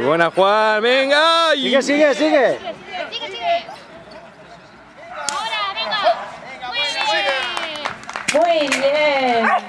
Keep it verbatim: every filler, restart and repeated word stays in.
Buena, Juan, venga. Sigue, sigue, sigue. Sigue, sigue. Ahora, venga. Muy bien. Muy bien.